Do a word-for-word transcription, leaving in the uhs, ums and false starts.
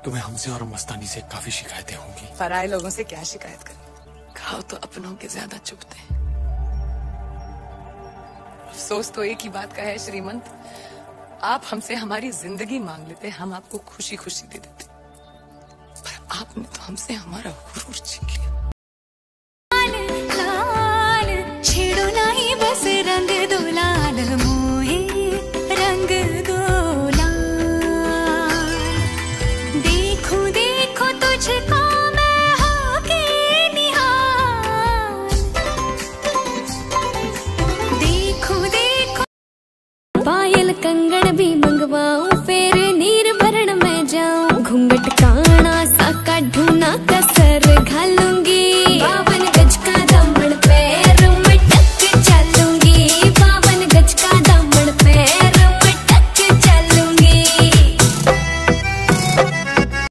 तुम्हें हमसे और मस्तानी से काफी शिकायतें होंगी। पराये लोगों से क्या शिकायत करें, घाव तो अपनों के ज्यादा चुभते हैं। अफसोस तो एक ही बात का है श्रीमंत, आप हमसे हमारी जिंदगी मांग लेते, हम आपको खुशी खुशी दे देते, पर आपने तो हमसे हमारा गुरूर छीन लिया। लाल लाल छेड़ो नहीं बस रंग दो लाल